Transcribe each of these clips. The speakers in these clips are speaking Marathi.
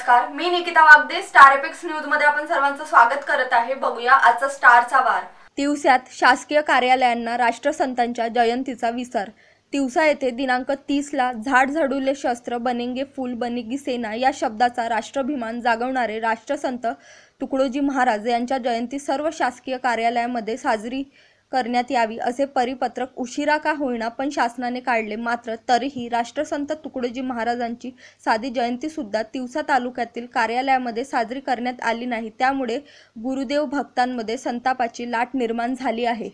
नमस्कार, मी Nikita Wagde. Star Epics news मध्ये आपण सर्वांचं स्वागत करत आहे. बघूया आजचा स्टारचा वार. तिवसात शासकीय कार्यालयांना राष्ट्रसंतांच्या जयंतीचा विसर. तिवसा येथे दिनांक 30 ला झाड झडुले शस्त्र बनेंगे फूल बनेगी सेना या शब्दाचा राष्ट्राभिमान जागवणारे राष्ट्रसंत तुकडोजी महाराज यांच्या जयंती सर्व शासकीय कार्यालयामध्ये साजरी करण्यात यावी असे परिपत्रक उशिरा का होईना पण शासनाने काढले. मात्र तरीही राष्ट्रसंत तुकडोजी महाराजांची साधी जयंती सुद्धा तिवसा तालुक्यातील कार्यालयामध्ये साजरी करण्यात आली नाही. त्यामुळे गुरुदेव भक्तांमध्ये संतापाची लाट निर्माण झाली आहे.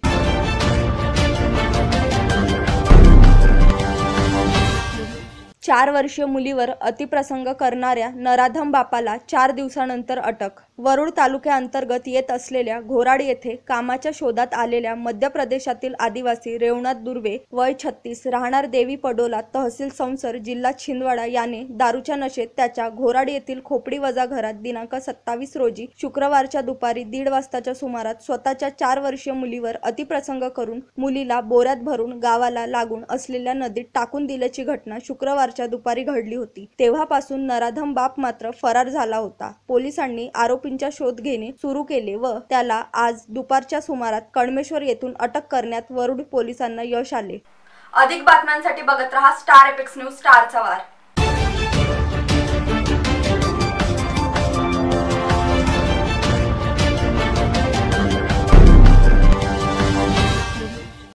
4 वर्षीय मुलीवर अतिप्रसंग करणाऱ्या नराधम बापाला 4 दिवसानंतर अटक. वरुड तालुक्याअंतर्गत येत असलेल्या घोराड येथे कामाच्या शोधात आलेल्या मध्य प्रदेशातील आदिवासी रेवनाथ दुर्वे वय 36 राहणार देवी पडोला तहसील संसर जिल्हा छिंदवाडा याने दारूच्या नशेत त्याच्या घोराड येथील खोपडी वजा घरात दिनांक 27 रोजी शुक्रवारच्या दुपारी 1:30 वाजताच्या सुमारात स्वतःच्या 4 वर्षीय मुलीवर अतिप्रसंग करून मुलीला बोऱ्यात भरून गावाला लागून असलेल्या नदीत टाकून दिल्याची घटना शुक्रवारच्या दुपारी घडली होती. तेव्हापासून नराधम बाप मात्र फरार झाला होता. पोलिसांनी आरोपींचा शोध घेणे सुरू केले व त्याला आज दुपारच्या सुमारात कळमेश्वर येथून अटक करण्यात वरुड पोलिसांना यश आले. अधिक बातम्यांसाठी बघत रहा स्टार एपिक्स न्यूज, स्टारचा वार.